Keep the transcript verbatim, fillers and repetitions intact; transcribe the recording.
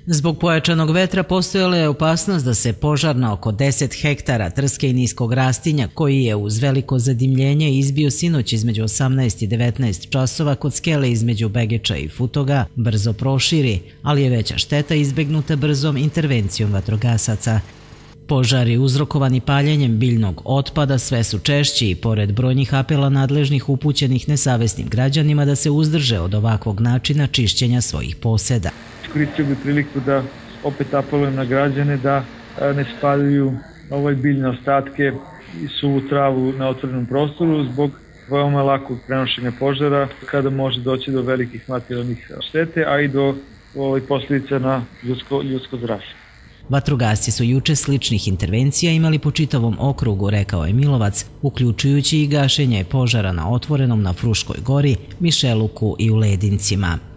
Zbog pojačanog vetra postojala je opasnost da se požar na oko deset hektara trske i niskog rastinja, koji je uz veliko zadimljenje izbio sinoć između osamnaest i devetnaest časova kod skele između Begeča i Futoga, brzo proširi, ali je veća šteta izbegnuta brzom intervencijom vatrogasaca. Požari uzrokovani paljenjem biljnog otpada sve su češći i pored brojnih apela nadležnih upućenih nesavesnim građanima da se uzdrže od ovakvog načina čišćenja svojih poseda. Koristio bih priliku da opet apelujem na građane da ne spaljuju ove biljne ostatke i suvu travu na otvorenom prostoru zbog veoma lakog prenošenja požara kada može doći do velikih materijalnih štete, a i do posljedica na ljudsko, ljudsko zdravlje. Vatrogasci su juče sličnih intervencija imali po čitavom okrugu, rekao je Milovac, uključujući i gašenje požara na otvorenom na Fruškoj gori, Mišeluku i u Ledincima.